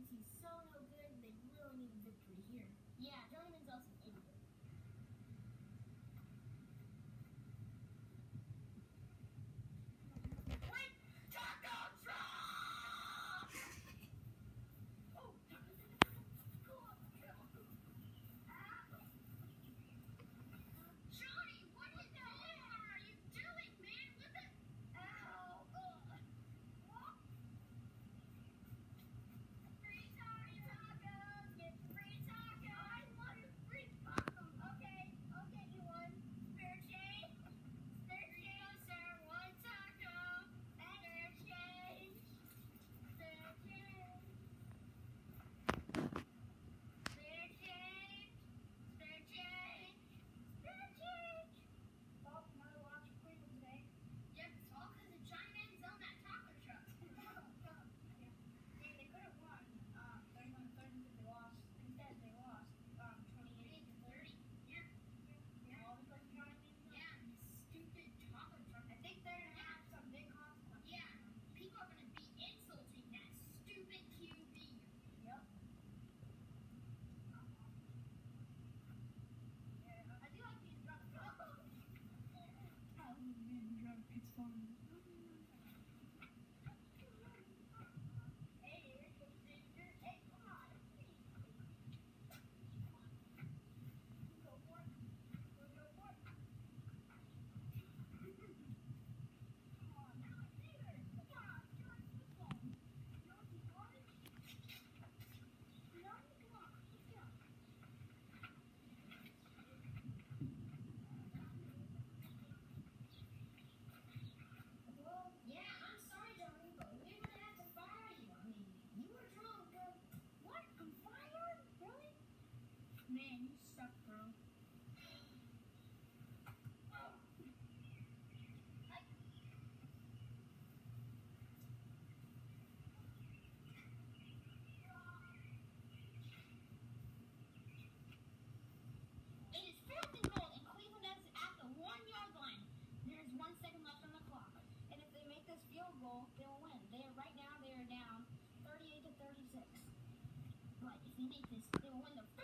since he's so no good, they really need a victory here. Yeah, Johnny Manziel's an idiot. Man, you suck, bro. It is 4th and goal, and Cleveland is at the 1-yard line. There's 1 second left on the clock. And if they make this field goal, they will win. Right now, they are down 38-36. But if they make this, they will win the